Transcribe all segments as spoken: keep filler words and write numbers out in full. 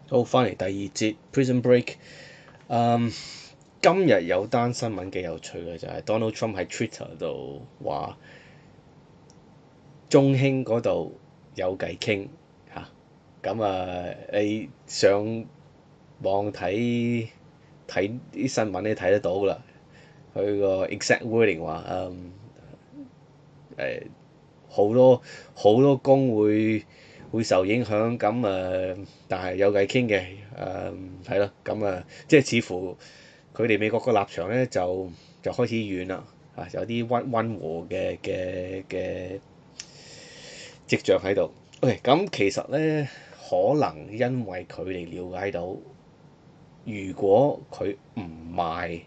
好，翻嚟第二節 Prison Break。嗯，今日有單新聞幾有趣嘅，就係 Donald Trump 喺 Twitter 度話中興嗰度有偈傾嚇。咁啊，你上網睇睇啲新聞你睇得到啦。佢個 exact wording 話嗯誒好多好多工會會受影響，咁誒、呃但係有偈傾嘅，誒係咯，咁啊，即係似乎佢哋美國個立場咧就就開始軟啦，啊有啲溫溫和嘅嘅嘅跡象喺度。OK，咁其實咧可能因為佢哋了解到，如果佢唔賣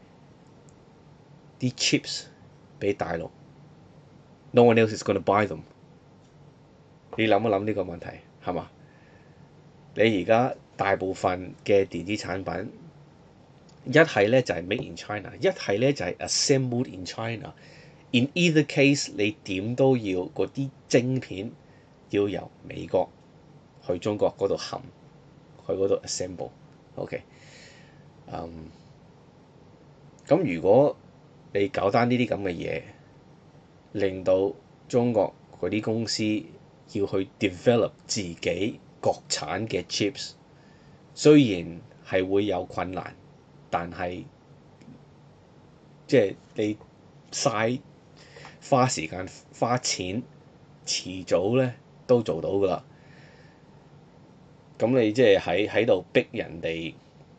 啲 chips 俾大陸，no one else is gonna buy them。你諗一諗呢個問題係嘛？你而家大部分嘅電子產品，一係咧就係 made in China，一係咧就係 assembled in China。In either case，你點都要嗰啲晶片要由美國去中國嗰度冚，去嗰度 assemble。OK，嗯，咁如果你搞單呢啲咁嘅嘢，令到中國嗰啲公司要去 develop 自己國產嘅 chips，雖然係會有困難，但係即係你嘥花時間花錢，遲早咧都做到㗎啦。咁你即係喺喺度逼人哋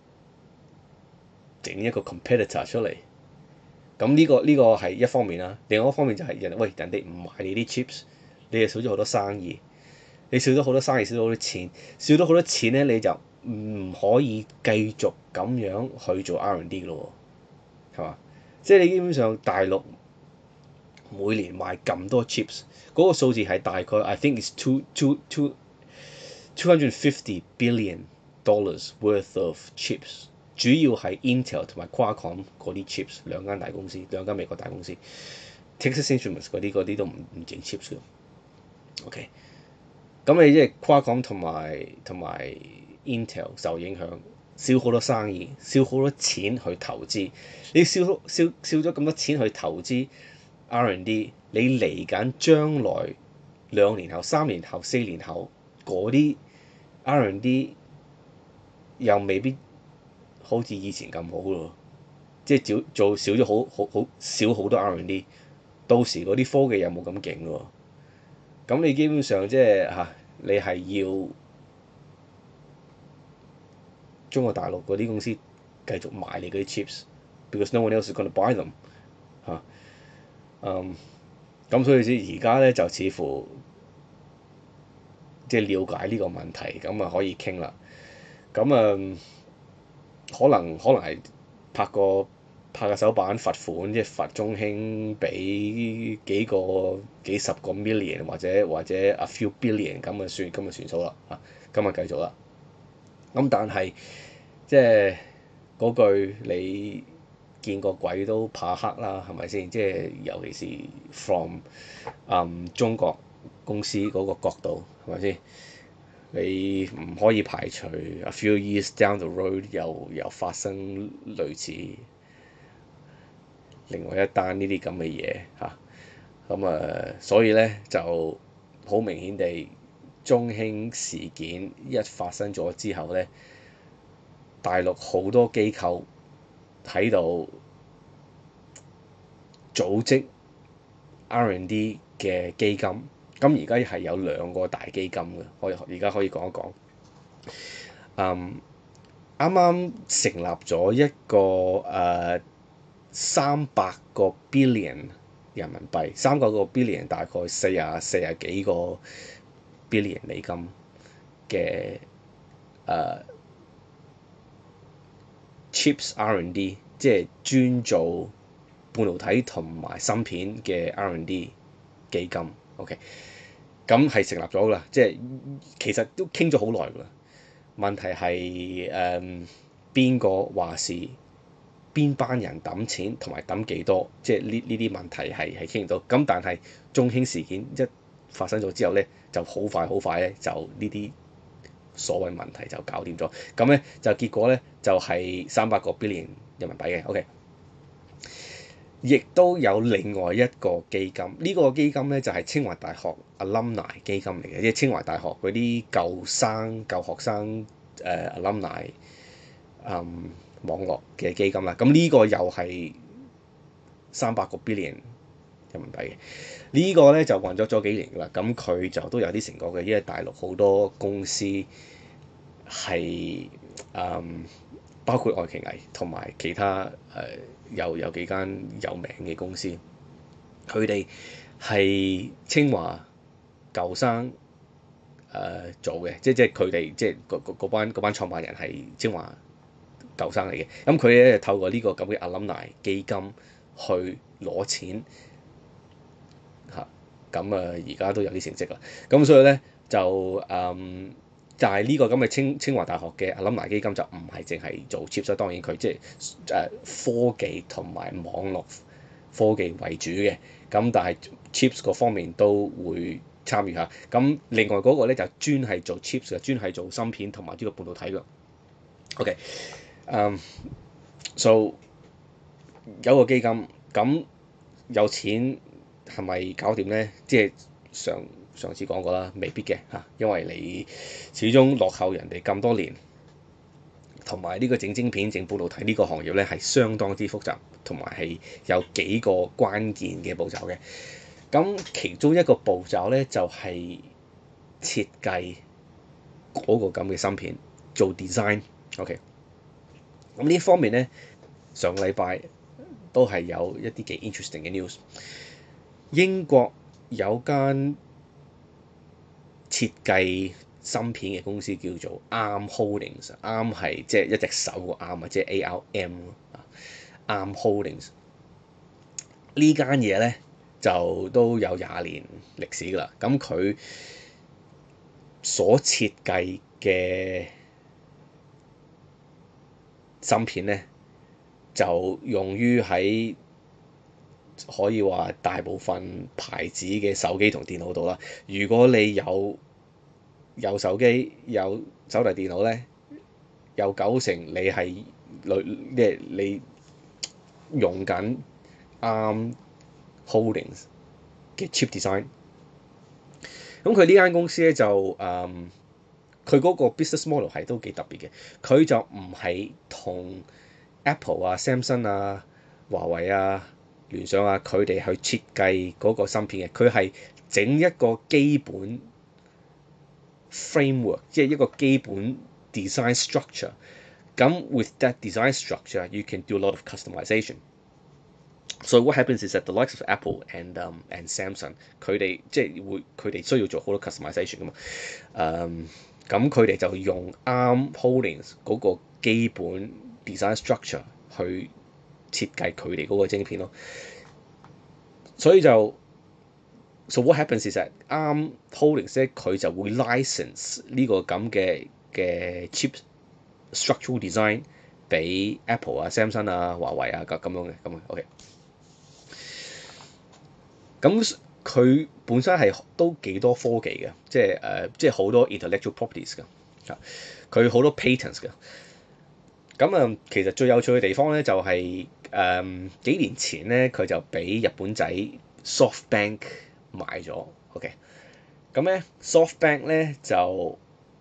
整一個 competitor 出嚟，咁呢個呢個係一方面啦。另外一方面就係人喂人哋唔買你啲 chips，你就少咗好多生意。你少咗好多生意，少咗好多錢，少咗好多錢咧，你就唔可以繼續咁樣去做 R and D 咯喎，係嘛？即係你基本上大陸每年賣咁多 chips，嗰個數字係大概 I think is two two two two hundred fifty billion dollars worth of chips，主要係 Intel 同埋 Qualcomm 嗰啲 chips 兩間大公司，兩間美國大公司，Texas Instruments 嗰啲嗰啲都唔唔整 chips 嘅。OK。咁你即係 Qualcomm 同埋同埋 Intel 受影響，少好多生意，少好多錢去投資。你少少少咗咁多錢去投資 R and D，你嚟緊將來兩年後、三年後、四年後嗰啲 R and D 又未必好似以前咁好咯。即係做做少咗好好好少好多 R and D，到時嗰啲科技又冇咁勁咯。咁你基本上即係嚇，你係要中國大陸嗰啲公司繼續買你嗰啲 chips，because no one else is gonna buy them 嚇。嗯，咁所以先而家咧就似乎即係了解呢個問題，咁啊可以傾啦。咁啊可能可能係拍個拍個手板罰款，即係罰中興俾幾個幾十個 million 或者或者 a few billion 咁啊算咁啊算數啦嚇，咁啊繼續啦。咁但係即係嗰句你見過鬼都怕黑啦，係咪先？即係尤其是 from 嗯中國公司嗰個角度，係咪先？你唔可以排除 a few years down the road 又又發生類似另外一單呢啲咁嘅嘢嚇。咁啊，所以咧就好明顯地，中興事件一發生咗之後咧，大陸好多機構喺度組織 R and D 嘅基金，咁而家係有兩個大基金嘅，可以而家可以講一講。嗯，啱啱成立咗一個誒三百個 billion 人民幣，三個個 billion 大概四啊四啊幾個 billion 美金嘅誒 chips R and D，即係專做半導體同埋芯片嘅 R and D 基金。OK，咁係成立咗㗎啦，即係其實都傾咗好耐㗎啦。問題係誒邊個話事，邊班人揼錢同埋揼幾多，即係呢呢啲問題係係傾唔到。咁但係中興事件一發生咗之後咧，就好快好快咧就呢啲所謂問題就搞掂咗。咁咧就結果咧就係三百個 billion 人民幣嘅。OK。亦都有另外一個基金，呢、這個基金咧就係、是、清華大學 alumni 基金嚟嘅，即係清華大學嗰啲舊生舊學生誒、呃、alumni 嗯網絡嘅基金啦。咁呢個又係三百個 billion 人民幣嘅。這個、呢個咧就運作咗幾年㗎啦。咁佢就都有啲成果嘅，因為大陸好多公司係嗯包括愛奇藝同埋其他誒。呃有有幾間有名嘅公司，佢哋係清華舊生誒、呃、做嘅，即即係佢哋即係嗰班嗰班創辦人係清華舊生嚟嘅。咁佢咧透過呢個咁嘅 alumni 基金去攞錢嚇，咁啊而家都有啲成績啦。咁所以咧就誒。但係呢個咁嘅清清華大學嘅 alumni 基金就唔係淨係做 chip，所以當然佢即係誒科技同埋網絡科技為主嘅，咁但係 chips 嗰方面都會參與下。咁另外嗰個咧就專係做 chips 嘅，專係做芯片同埋呢個半導體㗎。OK，嗯、um，so 有個基金咁有錢係咪搞掂咧？即係上。上次講過啦，未必嘅嚇，因為你始終落後人哋咁多年，同埋呢個整晶片、整半導體呢個行業咧係相當之複雜，同埋係有幾個關鍵嘅步驟嘅。咁其中一個步驟咧就係、是、設計嗰個咁嘅芯片，做 design。OK，咁呢方面咧，上個禮拜都係有一啲幾 interesting 嘅 news。英國有間設計芯片嘅公司叫做 Arm Holdings，Arm 係即係一隻手個 Arm 啊，即係 A R M 啊 Arm Holdings 呢間嘢咧就都有廿年歷史㗎啦。咁佢所設計嘅芯片咧就用於喺可以話大部分牌子嘅手機同電腦度啦。如果你有有手機有手提電腦咧，有九成你係類即係你用緊 Arm Holdings 嘅 chip design。咁佢呢間公司咧就誒，佢、嗯、嗰個 business model 係都幾特別嘅。佢就唔係同 Apple 啊、Samsung 啊、華為啊、聯想啊，佢哋去設計嗰個芯片嘅，佢係整一個基本 framework， 即係一個基本 design structure。咁 with that design structure, you can do a lot of customization. So what happens is that the likes of Apple and um and Samsung， 佢哋即係會佢哋需要做好多 customization 㗎嘛。誒咁佢哋就用 Arm Holdings 嗰個基本 design structure 去設計佢哋嗰個晶片咯。所以就 so what happens is that Arm Holdings 咧佢就會 license 呢個咁嘅嘅 chip structural design 俾 Apple 啊、Samsung 啊、華為啊咁咁樣嘅咁啊 OK。咁佢本身係都幾多科技嘅，即係誒、呃，即係好多 intellectual properties 㗎，啊，佢好多 patents 㗎。咁啊，其實最有趣嘅地方咧，就係、是、誒、嗯、幾年前咧，佢就俾日本仔 SoftBank 買咗 ，OK。咁咧 SoftBank 咧就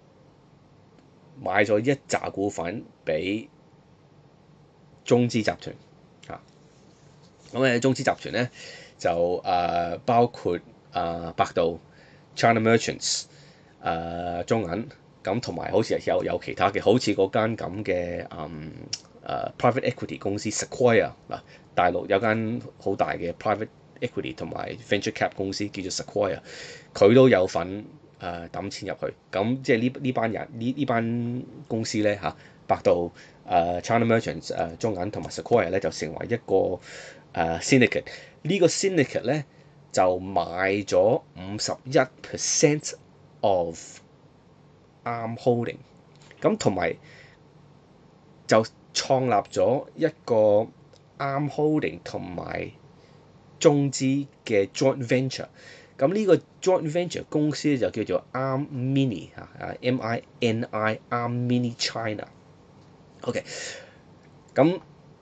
買咗一紮股份俾中資集團，啊，咁咧中資集團咧。就誒、呃、包括誒、呃、百度、China Merchants、誒、呃、中銀咁，同埋好似有有其他嘅，好似嗰間咁嘅嗯誒、呃、private equity 公司 Sequoia 嗱，大陸有間好大嘅 private equity 同埋 venture cap 公司叫做 Sequoia，佢都有份誒抌、呃、錢入去，咁即係呢呢班人呢呢班公司咧嚇，百度、誒、呃、China Merchants、誒、呃、中銀同埋 Sequoia 咧就成為一個誒、呃、syndicate。呢個 syndicate 咧就買咗五十一 percent of Arm Holding， 咁同埋就創立咗一個 Arm Holding 同埋中資嘅 joint venture。 咁呢個 joint venture 公司就叫做 Arm Mini 嚇啊 M I N I Arm Mini China。OK， 咁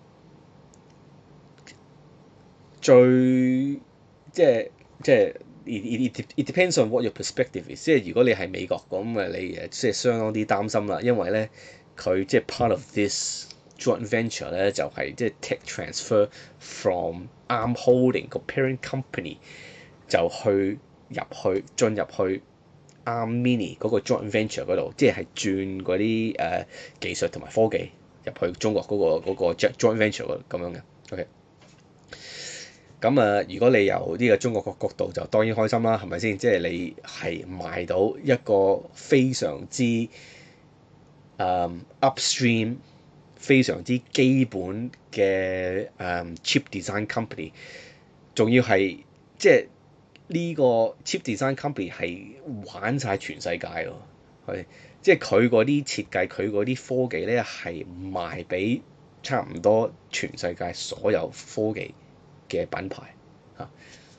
最即係即係 it it it depends on what your perspective is。即係如果你係美國咁啊，你誒即係相當啲擔心啦，因為咧佢即係 part of this joint venture 咧就係即係 tech transfer from Arm Holding 個 parent company 就去入去進入去 Arm Mini 嗰個 joint venture 嗰度，即係轉嗰啲誒技術同埋科技入去中國嗰、嗰個嗰、嗰個 joint venture 嗰咁樣嘅。OK。咁啊，如果你由呢個中國個角度就當然開心啦，係咪先？即係你係買到一個非常之誒、um, upstream、非常之基本嘅誒、um, chip design company，仲要係即係呢個 chip design company 係玩晒全世界咯，係即係佢嗰啲設計、佢嗰啲科技咧係賣俾差唔多全世界所有科技嘅品牌嚇。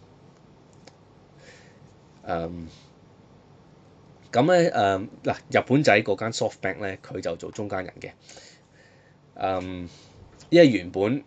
誒咁咧誒嗱，日本仔嗰間 SoftBank 咧，佢就做中間人嘅。誒、um, 因為原本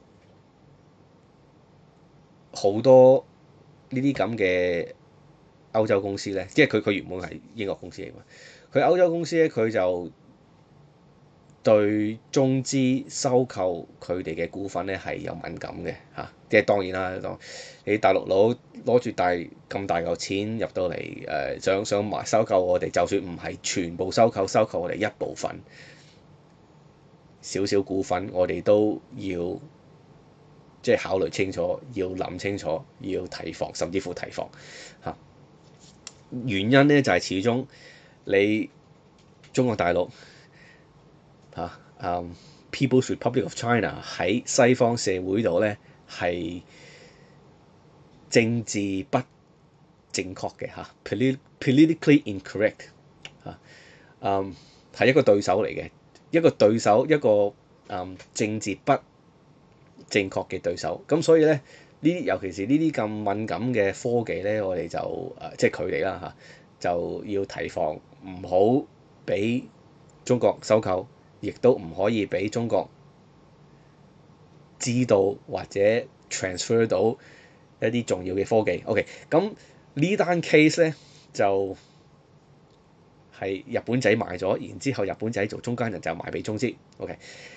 好多呢啲咁嘅歐洲公司咧，即係佢佢原本係英國公司嚟嘛，佢歐洲公司咧佢就對中資收購佢哋嘅股份咧係有敏感嘅嚇，即係當然啦，當你大陸佬攞住大咁大嚿錢入到嚟誒，想想埋收購我哋，就算唔係全部收購，收購我哋一部分少少股份，我哋都要即係考慮清楚，要諗清楚，要提防，甚至乎提防嚇。原因咧就係始終你中國大陸嚇誒 People's Republic of China 喺西方社會度咧係政治不正確嘅嚇 ，politically incorrect 嚇，誒係一個對手嚟嘅，一個對手一個誒政治不正確嘅對手。咁所以咧呢啲尤其是呢啲咁敏感嘅科技咧，我哋就誒即係佢哋啦嚇，就要提防，唔好俾中國收購，亦都唔可以俾中國知道或者 transfer 到一啲重要嘅科技。OK， 咁呢單 case 咧就係日本仔買咗，然之後日本仔做中間人就賣俾中資。OK，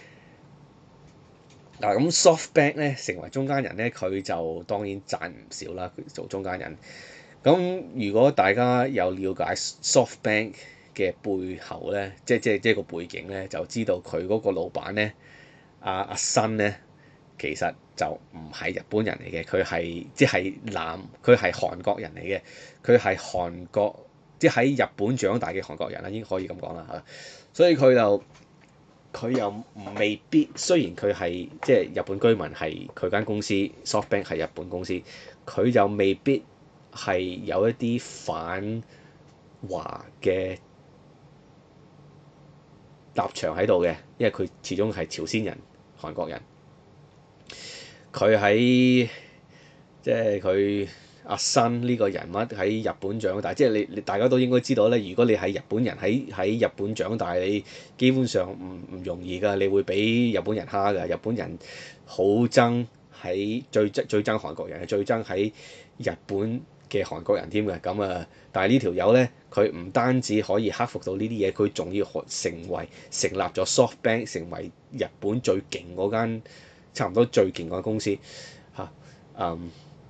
嗱咁 SoftBank 咧成為中間人咧，佢就當然賺唔少啦。佢做中間人。咁如果大家有了解 SoftBank 嘅背後咧，即係即係即係個背景咧，就知道佢嗰個老闆咧，阿阿新咧，其實就唔係日本人嚟嘅，佢係即係南，佢係韓國人嚟嘅，佢係韓國即係喺日本長大嘅韓國人啦，應該可以咁講啦嚇。所以佢就佢又未必，雖然佢係即係日本居民，係佢間公司 SoftBank 係日本公司，佢就未必係有一啲反華嘅立場喺度嘅，因為佢始終係朝鮮人、韓國人。佢喺即係佢阿新呢個人物喺日本長大，即係你你大家都應該知道咧。如果你係日本人喺喺日本長大，你基本上唔唔容易㗎，你會俾日本人蝦㗎。日本人好憎喺最最憎韓國人，最憎喺日本嘅韓國人添嘅。咁啊，但係呢條友咧，佢唔單止可以克服到呢啲嘢，佢仲要成為成立咗 SoftBank，成為日本最勁嗰間，差唔多最勁嗰間公司嚇。嗯，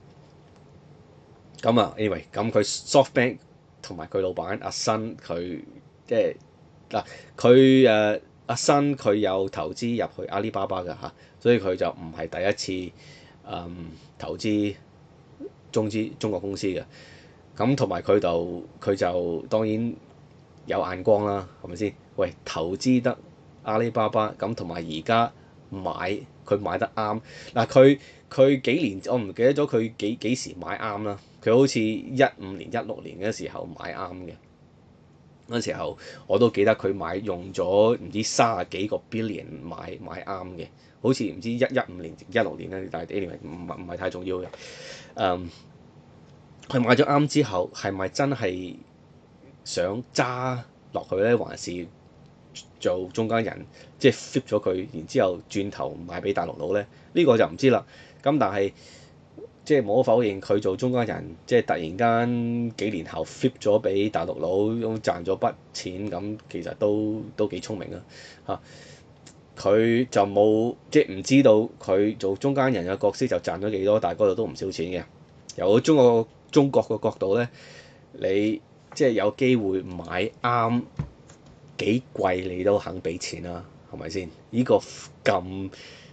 咁啊，anyway，咁佢 SoftBank 同埋佢老闆阿新，佢即係嗱，佢誒阿新佢有投資入去阿里巴巴㗎嚇，所以佢就唔係第一次嗯投資中資中國公司嘅。咁同埋佢就佢就當然有眼光啦，係咪先？喂，投資得阿里巴巴咁，同埋而家買佢買得啱嗱，佢佢幾年我唔記得咗佢幾幾時買啱啦。佢好似一五年、一六年嘅時候買啱嘅，嗰時候我都記得佢買用咗唔知三十幾個 billion 買買啱嘅，好似唔知一一五年、一六年咧，但係 anyway 唔唔係太重要嘅。誒、um, 佢買咗啱之後，係咪真係想揸落去咧，還是做中間人，即係 flip 咗佢，然之後轉頭賣俾大陸佬咧？呢、呢個就唔知啦。咁但係即係無可否認，佢做中間人，即係突然間幾年後 flip 咗俾大陸佬，咁賺咗筆錢，咁其實都都幾聰明啊嚇！佢就冇即係唔知道佢做中間人嘅角色就賺咗幾多，但係嗰度都唔少錢嘅。由中國中國嘅角度咧，你即係有機會買啱幾貴，你都肯俾錢啦，係咪先？呢個咁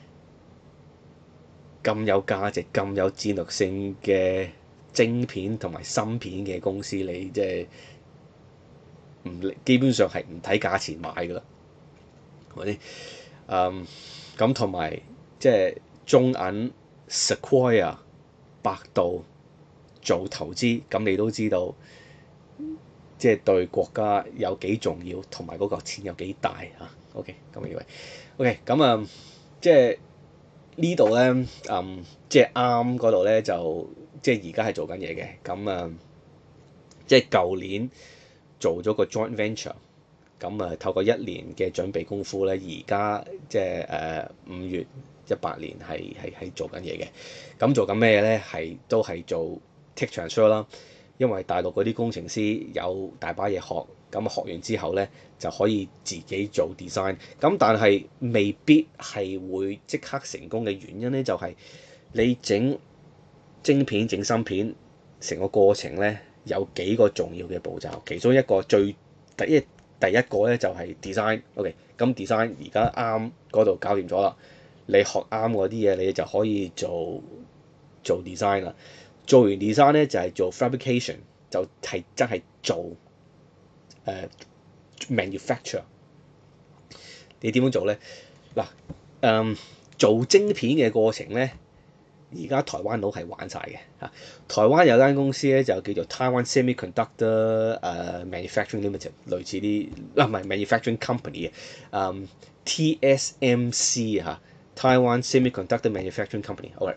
咁有價值、咁有戰略性嘅晶片同埋芯片嘅公司，你即係唔基本上係唔睇價錢買㗎啦，係咪先？嗯，咁同埋即係中銀、Sequoia、百度做投資，咁你都知道，即係對國家有幾重要，同埋嗰嚿錢有幾大嚇。OK，咁以為 OK，咁啊，即係呢度咧，嗯，即係啱嗰度咧，就即係而家係做緊嘢嘅。咁啊，即係舊年做咗個 joint venture。咁啊，透過一年嘅準備功夫咧，而家即係誒五月一八年係係係做緊嘢嘅。咁做緊咩咧？係都係做 tech transfer 啦。因為大陸嗰啲工程師有大把嘢學，咁學完之後咧就可以自己做 design。咁但係未必係會即刻成功嘅原因咧，就係你整晶片、整芯片成個過程咧有幾個重要嘅步驟，其中一個最第一。第一個咧就係 design，OK，咁 design 而家啱嗰度搞掂咗啦，你學啱嗰啲嘢，你就可以做做 design 啦。做完 design 咧就係做 fabrication，就係真係做誒 manufacture。你點樣做咧？嗱，誒做晶片嘅過程咧，而家台灣佬係玩晒嘅嚇。台灣有間公司咧就叫做 Taiwan Semiconductor 誒、uh, Manufacturing Limited，類似啲嗱唔係 manufacturing company 嘅，誒 T S M C 嚇 Taiwan Semiconductor Manufacturing Company。OK，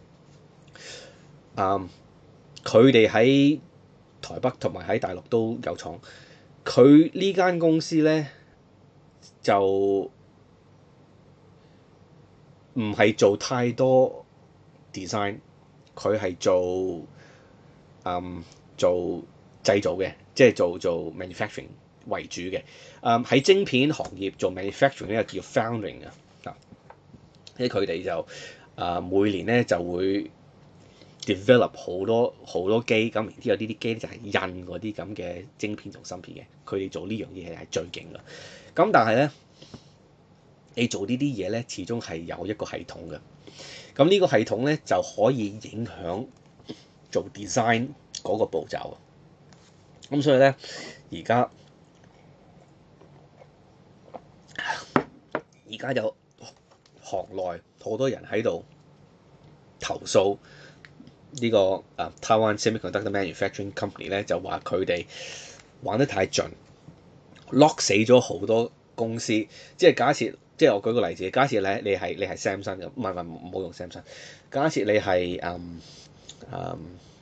誒佢哋喺台北同埋喺大陸都有廠。佢呢間公司咧就唔係做太多 design，佢係做嗯做製造嘅，即係做做 manufacturing 為主嘅。誒喺晶片行業做 manufacturing 呢個叫 foundering 啊，啊，即係佢哋就誒每年咧就會 develop 好多好多機，咁然之後呢啲機咧就係印嗰啲咁嘅晶片同芯片嘅，佢哋做呢樣嘢係最勁㗎。咁但係咧，你做呢啲嘢咧，始終係有一個系統嘅。咁呢個系統咧就可以影響做 design 嗰個步驟。咁所以咧，而家而家有行內好多人喺度投訴呢個啊 Taiwan Semiconductor Manufacturing Company 咧，就話佢哋玩得太盡 ，lock 死咗好多公司。即係假設，即係我舉個例子，假設你你係你係 Samsung 嘅，唔係唔係唔好用 Samsung。假設你係嗯嗯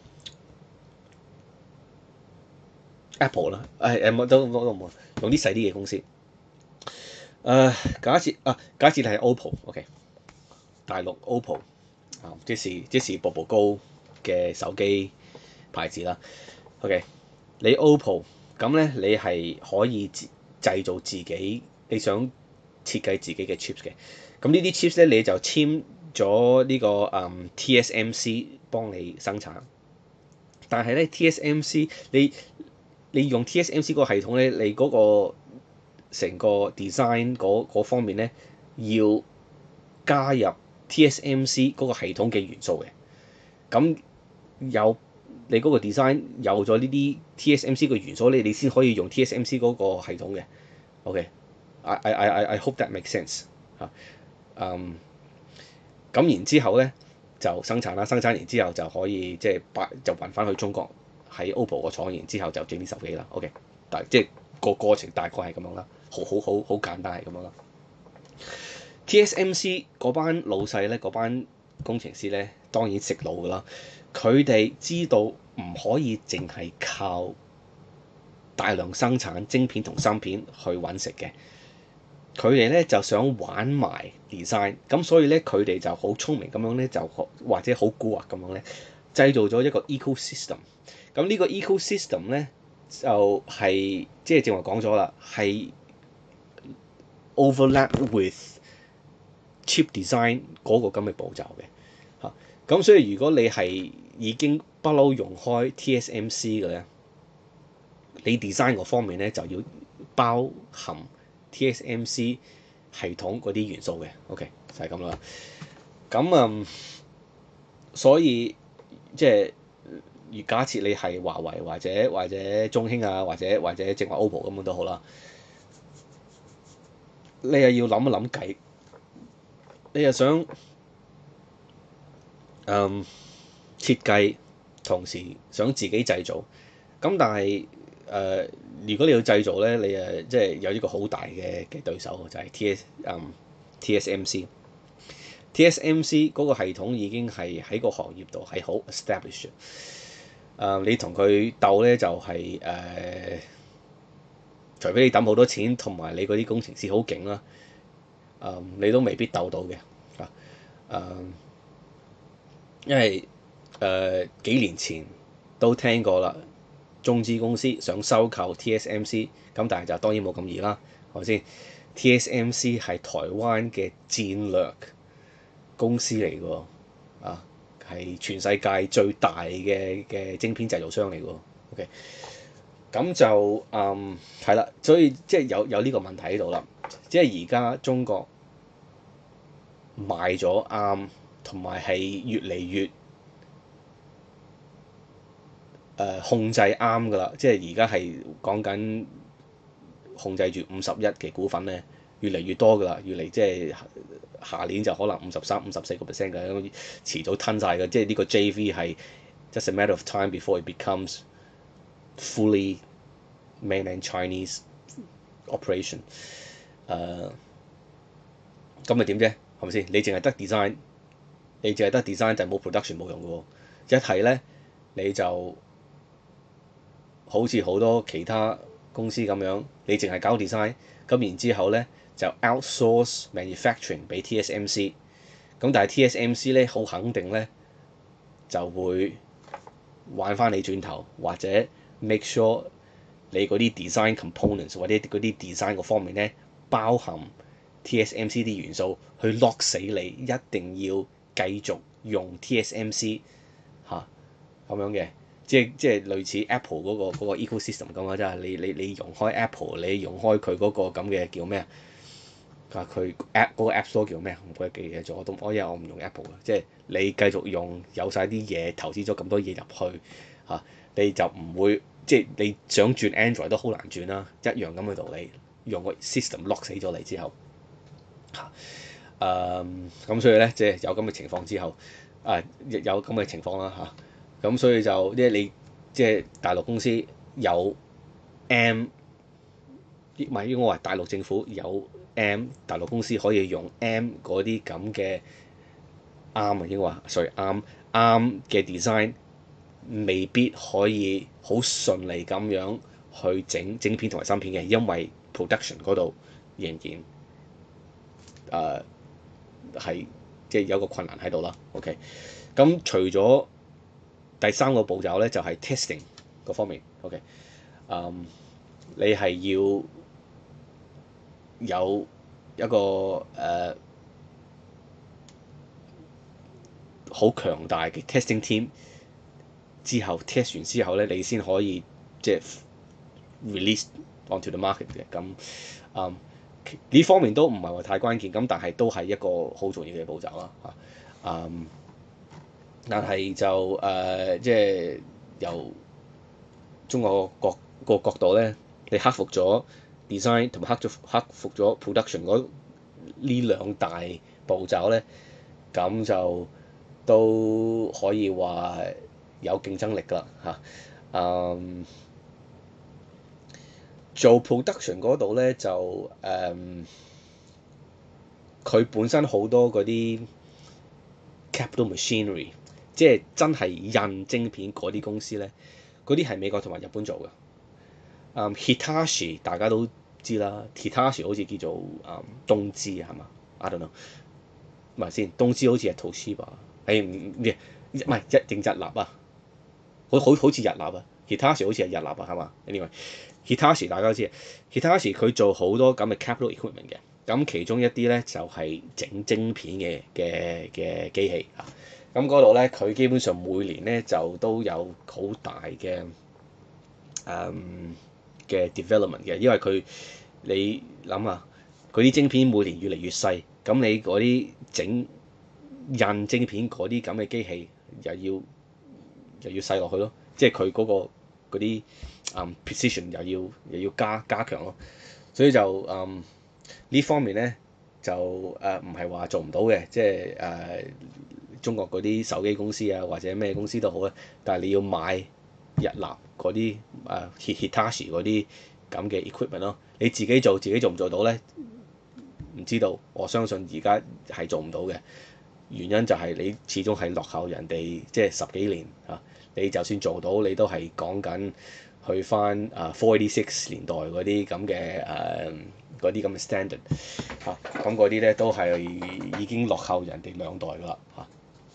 Apple 啦，誒誒冇都都冇用啲細啲嘅公司。誒、呃、假設啊，假設你係 OPPO，OK，、okay，大陸 OPPO 啊，即是即是步步高嘅手機牌子啦。OK，你 OPPO 咁咧，你係可以自製造自己你想設計自己嘅 chips 嘅。咁呢啲 chips 咧，你就簽咗呢個嗯 T S M C 幫你生產。但係咧 T S M C 你你用 T S M C 嗰個系統咧，你嗰個成個 design 嗰嗰方面咧，要加入 T S M C 嗰個系統嘅元素嘅。咁有你嗰個 design 有咗呢啲 T S M C 嘅元素咧，你先可以用 T S M C 嗰個系統嘅。OK，I I I I hope that makes sense 嚇。嗯，咁然之後咧就生產啦，生產完之後就可以即係擺就運翻去中國喺 OPPO 個廠，然之後就整啲手機啦。OK，但即係個過程大概係咁樣啦，好好好好簡單係咁樣啦。T S M C 嗰班老細咧，嗰班工程師咧，當然食腦㗎啦。 佢哋知道唔可以淨係靠大量生產晶片同芯片去揾食嘅，佢哋咧就想玩埋 design，咁所以咧佢哋就好聰明咁樣咧，就或者好蠱惑咁樣咧，製造咗一個 ecosystem。咁呢個 ecosystem 咧就係即係正話講咗啦，係 overlap with chip design 嗰個咁嘅步驟嘅嚇。咁所以如果你係已經不嬲用開 T S M C 嘅咧，你 design 嗰方面咧就要包含 T S M C 系統嗰啲元素嘅 ，OK 就係咁啦。咁嗯，所以即係如假設你係華為或者或者中興啊，或者或者正話 O P P O 咁樣都好啦，你又要諗一諗計，你又想嗯設計，同時想自己製造，咁但係誒、呃，如果你要製造咧，你誒即係有一個好大嘅嘅對手就係、是、T S 嗯 T S M C。T S M C 嗰個系統已經係喺個行業度係好 established。誒、呃，你同佢鬥咧就係、是、誒、呃，除非你抌好多錢，同埋你嗰啲工程師好勁啦，誒、呃，你都未必鬥到嘅啊。誒、呃，因為誒、呃、幾年前都聽過啦，中資公司想收購 T S M C，咁但係就當然冇咁易啦，係咪先？T S M C 係台灣嘅戰略公司嚟㗎，啊，係全世界最大嘅嘅晶片製造商嚟㗎。OK，咁就嗯係啦，所以即係有有呢個問題喺度啦，即係而家中國賣咗啱，同埋係越嚟越誒、呃、控制啱㗎啦，即係而家係講緊控制住五十一嘅股份咧，越嚟越多㗎啦，越嚟即係下年就可能五十三、五十四個 percent 嘅，遲早吞晒嘅，即係呢個 J V 係 just a matter of time before it becomes fully mainland Chinese operation。誒，咁咪點啫？係咪先？你淨係得 design，你淨係得 design 就冇 production 冇用嘅喎。一係咧你就好似好多其他公司咁樣，你淨係搞 design，咁然之後咧就 outsource manufacturing 俾 T S M C。咁但係 T S M C 咧好肯定咧就會玩翻你轉頭，或者 make sure 你嗰啲 design components 或者嗰啲 design 嗰方面咧包含 T S M C 啲元素，去 lock 死你，一定要繼續用 T S M C 嚇咁樣嘅，即係即係類似 Apple 嗰個嗰個 ecosystem 咁啊！真係你你你用開 Apple，你用開佢嗰個咁嘅叫咩啊？啊佢 app 嗰個 App Store 叫咩啊？唔記得記嘢咗，我都我因為我唔用 Apple 嘅，即係你繼續用有晒啲嘢，投資咗咁多嘢入去嚇，你就唔會即係你想轉 Android 都好難轉啦，一樣咁嘅道理。用個 system lock 死咗你之後嚇，誒咁所以咧即係有咁嘅情況之後，啊有咁嘅情況啦嚇，咁所以就即係你即係大陸公司有 M，唔係應該話大陸政府有 M，大陸公司可以用 M 嗰啲咁嘅啱啊，應該話 sorry 啱啱嘅 design，未必可以好順利咁樣去整晶片同埋芯片嘅，因為 production 嗰度仍然誒係即係有個困難喺度啦。OK，咁除咗第三個步驟咧，就係、是、testing 嗰方面。OK，嗯，你係要有一個誒好、呃、強大嘅 testing team，之後 test 完之後咧，你先可以即係 release onto the market 嘅。咁嗯呢方面都唔係話太關鍵，咁但係都係一個好重要嘅步驟啦嚇。嗯，但係就誒、呃、即係由中國角個角度咧，你克服咗 design 同埋克咗克服咗 production 嗰呢兩大步驟咧，咁就都可以話有競爭力㗎啦嚇。嗯，做 production 嗰度咧就誒，佢、嗯、本身好多嗰啲 capital machinery， 即係真係印晶片嗰啲公司咧，嗰啲係美國同埋日本做嘅。嗯 Hitachi 大家都知啦 ，Hitachi 好似叫做嗯東芝係嘛 ？I don't know，唔係先，東芝好似係 Toshiba，係唔唔唔係一定日立啊，好好好似日立啊 ，Hitachi 好似係日立啊係嘛 ？Anyway，Hitachi 大家都知 ，Hitachi 佢做好多咁嘅 capital equipment 嘅，咁其中一啲咧就係、是、整晶片嘅嘅嘅機器啊。咁嗰度咧，佢基本上每年咧就都有好大嘅誒嘅 development 嘅，因為佢你諗下，佢啲晶片每年越嚟越細，咁你嗰啲整印晶片嗰啲咁嘅機器又要又要細落去咯，即係佢嗰個嗰啲誒 precision 又要又要加加強咯，所以就誒呢、嗯、方面咧就誒唔係話做唔到嘅，即係誒。呃中國嗰啲手機公司啊，或者咩公司都好咧，但係你要買日立嗰啲誒 Hitachi 嗰啲咁嘅 equipment 咯，你自己做自己做唔做到咧？唔知道，我相信而家係做唔到嘅，原因就係你始終係落後人哋即係十幾年啊！你就算做到，你都係講緊去翻啊 four eighty-six 年代嗰啲咁嘅誒嗰啲咁嘅 standard 嚇，咁嗰啲咧都係已經落後人哋兩代㗎啦嚇。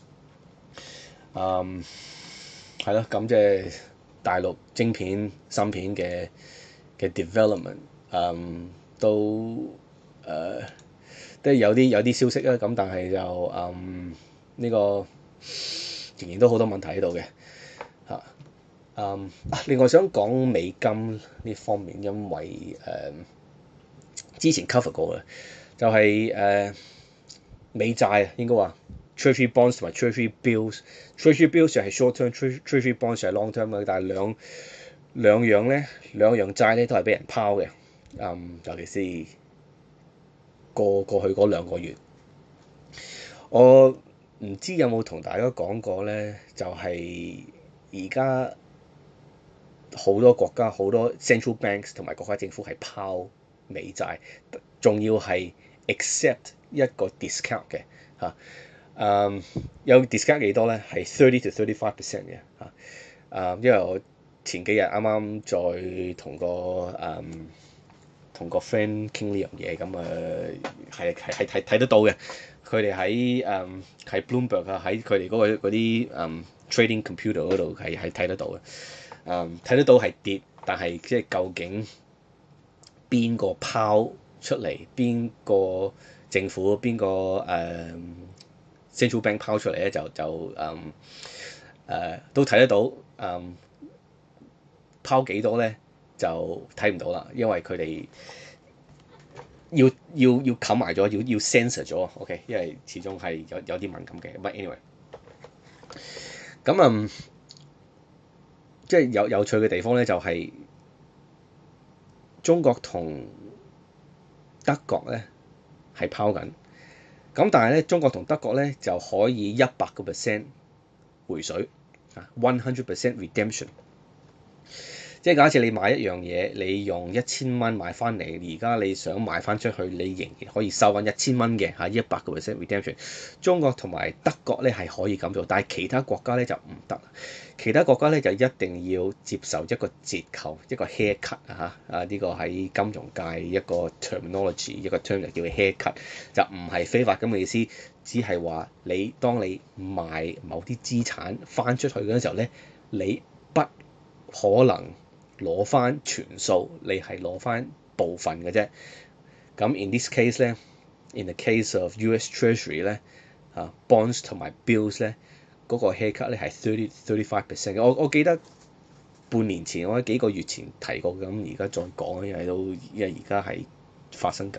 嗯，係咯，咁即係大陸晶片芯片嘅嘅 development，嗯，都誒都有啲有啲消息啦，咁但係就嗯呢、這個仍然都好多問題喺度嘅嚇。嗯，另外想講美金呢方面，因為誒、呃、之前 cover 過嘅，就係、是、誒、呃、美債啊，應該話。Treasury bonds 同埋 Treasury bills，Treasury bills 就係 short term，Treasury bonds 就係 long term 嘅，但係兩兩樣咧，兩樣債咧都係俾人拋嘅，嗯，尤其是過過去嗰兩個月，我唔知有冇同大家講過咧，就係而家好多國家好多 central banks 同埋國家政府係拋美債，仲要係 accept 一個 discount 嘅嚇。誒、um, 有 discount 幾多咧？係 thirty to thirty five percent 嘅嚇。誒，因為我前幾日啱啱再同個誒同、um, 個 friend 傾呢樣嘢，咁誒係係係睇睇得到嘅。佢哋喺誒喺 Bloomberg 啊，喺佢哋嗰個嗰啲誒 trading computer 嗰度係係睇得到嘅。誒、um, 睇得到係跌，但係即係究竟邊個拋出嚟？邊個政府？邊個誒？Uh, Central Bank 拋出嚟咧就就誒誒、嗯呃、都睇得到誒、嗯、拋幾多咧就睇唔到啦，因為佢哋要要要冚埋咗，要要 censor 咗 OK，因為始終係有有啲敏感嘅。But anyway，咁嗯即係有有趣嘅地方咧，就係、是、中國同德國咧係拋緊。咁但係咧，中國同德國咧就可以一百個 percent 回水啊，one hundred percent redemption。即係假設你買一樣嘢，你用一千蚊買翻嚟，而家你想賣翻出去，你仍然可以收翻一千蚊嘅嚇，一百個 percent redemption。中國同埋德國咧係可以咁做，但係其他國家咧就唔得。其他國家咧就一定要接受一個折扣，一個 haircut 啊嚇啊！呢個喺金融界一個 terminology，一個 term 就叫 haircut，就唔係非法咁嘅意思，只係話你當你賣某啲資產翻出去嗰陣時候咧，你不可能攞翻全數，你係攞翻部分嘅啫。咁 in this case 咧 ，in the case of U S Treasury 咧，啊 bonds 同埋 bills 咧，嗰個 haircut 咧係 thirty thirty five percent 嘅。我我記得半年前，我喺幾個月前提過，咁而家再講，因為都因為而家係發生緊，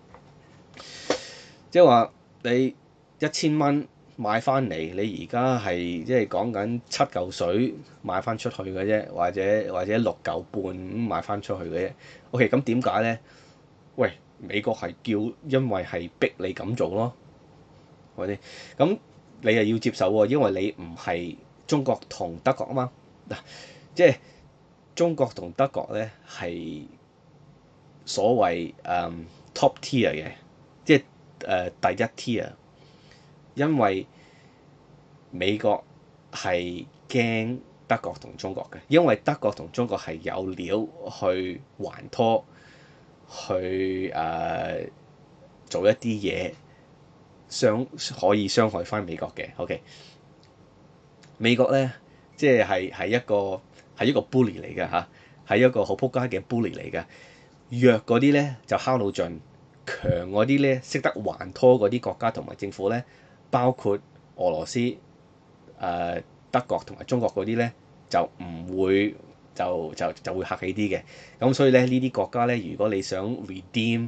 即係話你一千蚊買翻嚟，你而家係即係講緊七嚿水買翻出去嘅啫，或者或者六嚿半咁買翻出去嘅啫。OK，咁點解咧？喂，美國係叫，因為係逼你咁做咯，係咪先？咁你又要接受喎，因為你唔係中國同德國啊嘛。嗱，即係中國同德國咧係所謂誒、um, top tier 嘅，即係誒、呃、第一 tier。因為美國係驚德國同中國嘅，因為德國同中國係有料去還拖，去誒、呃、做一啲嘢，傷可以傷害翻美國嘅。OK，美國咧即係係係一個係一個 bully 嚟嘅嚇，係一個好撲街嘅 bully 嚟嘅。弱嗰啲咧就敲到盡，強嗰啲咧識得還拖嗰啲國家同埋政府咧，包括俄羅斯、誒、呃、德國同埋中國嗰啲咧，就唔會就就就會客氣啲嘅。咁所以咧呢啲國家咧，如果你想 redeem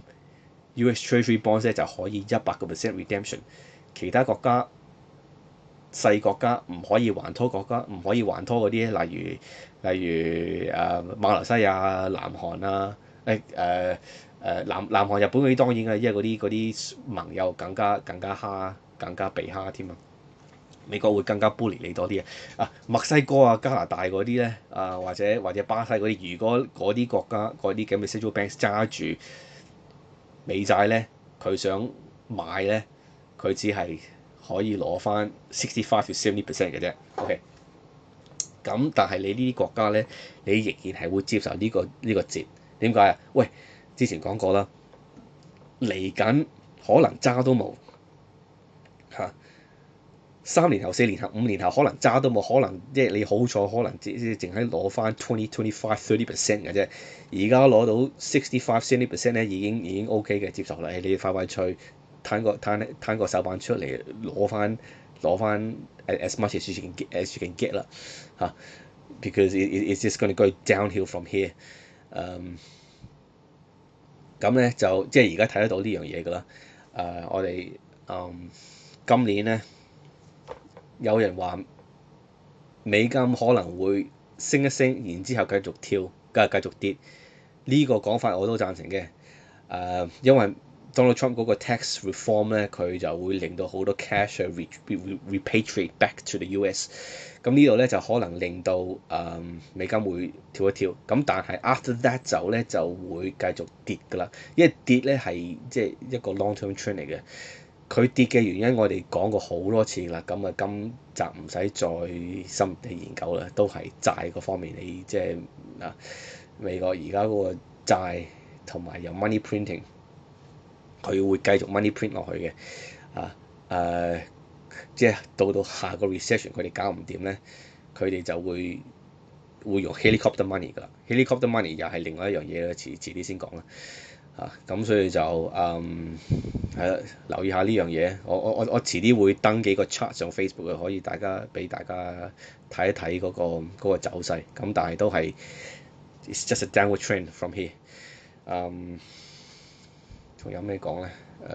U S Treasury bonds 咧，就可以一百個 percent redemption。其他國家細國家唔可以還拖國家，唔可以還拖嗰啲，例如例如誒、呃、馬來西亞、南韓啊。誒誒誒南南韓日本嗰啲當然嘅，因為嗰啲嗰啲盟友更加更加蝦，更加被蝦添啊！美國會更加 bully 你多啲啊！墨西哥啊、加拿大嗰啲咧啊，或者或者巴西嗰啲，如果嗰啲國家嗰啲咁嘅 central banks 揸住美債咧，佢想買咧，佢只係可以攞翻 sixty five to seventy percent 嘅啫。OK，咁但係你呢啲國家咧，你仍然係會接受呢個呢個折。點解啊？喂，之前講過啦，嚟緊可能渣都冇嚇，三年後、四年後、五年後可能渣都冇，可能即係你好彩，可能只只淨係攞翻 twenty、twenty five、thirty percent 嘅啫。而家攞到 sixty five、seventy percent 咧，已經已經 OK 嘅，接受啦。你快快脆攤個攤攤個手板出嚟，攞翻攞翻 as much as you can get as you can get 啦嚇，because it it's just gonna go downhill from here。誒咁咧就即係而家睇得到呢樣嘢㗎啦。誒、呃、我哋誒、um, 今年咧有人話美金可能會升一升，然之後繼續跳，繼續繼續跌。呢、這個講法我都贊成嘅。誒、呃、因為 Donald Trump 嗰個 tax reform 咧，佢就會令到好多 cash re re repatriate back to the U S。咁呢度咧就可能令到誒、嗯、美金會跳一跳。咁但係 after that 就咧就會繼續跌㗎啦。因為跌咧係即係一個 long term trend 嚟嘅。佢跌嘅原因我哋講過好多次啦。咁啊今集唔使再深入地研究啦，都係債嗰方面你即係嗱美國而家嗰個債同埋有 money printing。佢會繼續 money print 落去嘅，啊誒、呃，即係到到下個 recession 佢哋搞唔掂咧，佢哋就會會用 helicopter money 㗎啦。helicopter money 又係另外一樣嘢啦，遲遲啲先講啦。啊，咁所以就嗯係啦，留意下呢樣嘢。我我我我遲啲會登幾個 chart 上 Facebook 嘅，可以大家俾大家睇一睇嗰個嗰個走勢。咁但係都係 it's just a downward trend from here。嗯。仲有咩講咧？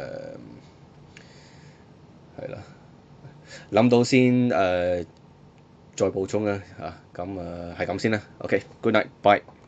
誒係啦，諗到先誒、呃、再補充啦嚇。咁誒係咁先啦。OK，good night，bye。